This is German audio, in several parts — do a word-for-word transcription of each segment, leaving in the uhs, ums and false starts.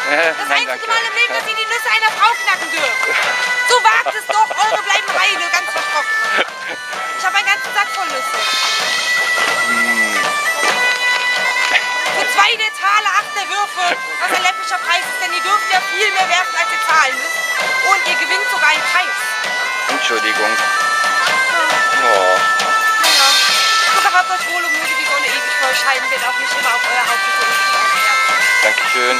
Das Nein, einzige danke. Mal im Leben, dass ihr die Nüsse einer Frau knacken dürft. So wagt es doch, eure bleiben heile, ganz versprochen. Ich habe einen ganzen Sack voll Nüsse. Mm. Für zwei der Taler, acht der Würfe, was ein läppischer Preis ist, denn ihr dürft ja viel mehr werfen, als ihr zahlen müsst. Und ihr gewinnt sogar einen Preis. Entschuldigung. Ja. Oh. Naja, so gehabt euch wohl und möge die Sonne ewig voll scheinen, wird auch nicht immer auf euer Haupt so ewig aufmerken. Dankeschön.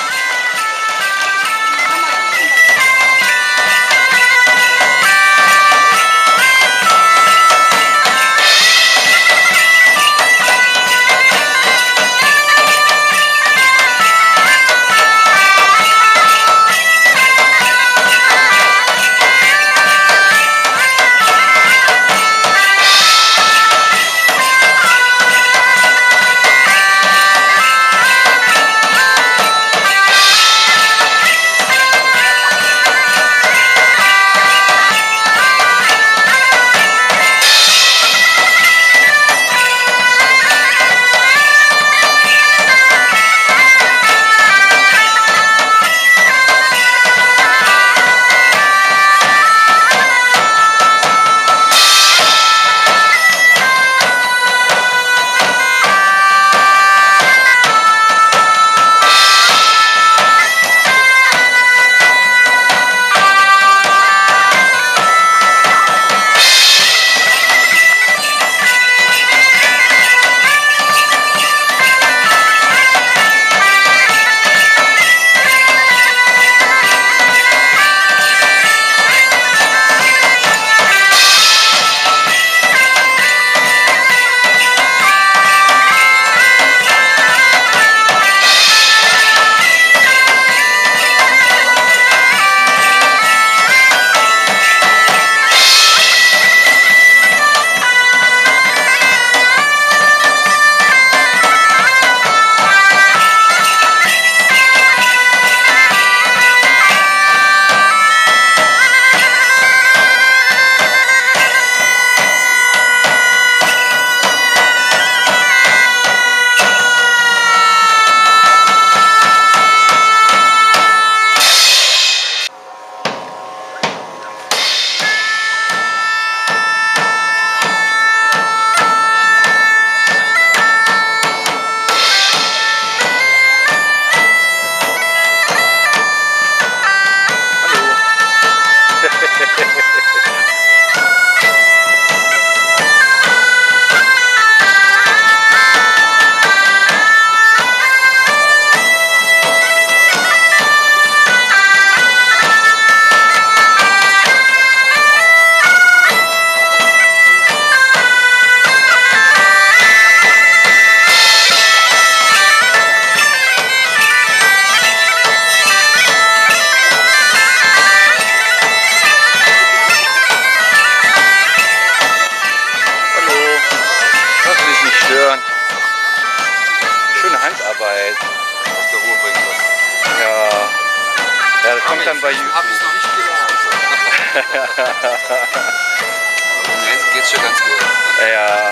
Schöne Handarbeit. Aus der Ruhe bringen lassen. Ja. Ja, das kommt dann bei YouTube. Habe ich noch nicht gelernt. Im Händen geht es schon ganz gut. Ja.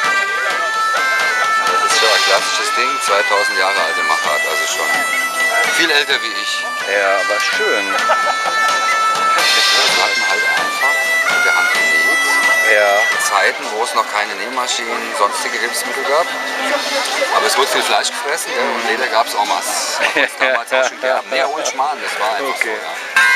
Das ist schon ein klassisches Ding, zweitausend Jahre alte Machart, also schon viel älter wie ich. Ja, aber schön. Das hat man halt einfach mit der Hand genäht. Ja. Zeiten, wo es noch keine Nähmaschinen, sonstige Hilfsmittel gab. Aber es wurde viel Fleisch gefressen, gell? Und Leder gab es auch was. Das damals auch schon gab. Mehr und Schmarrn, das war einfach Okay. so. Ja.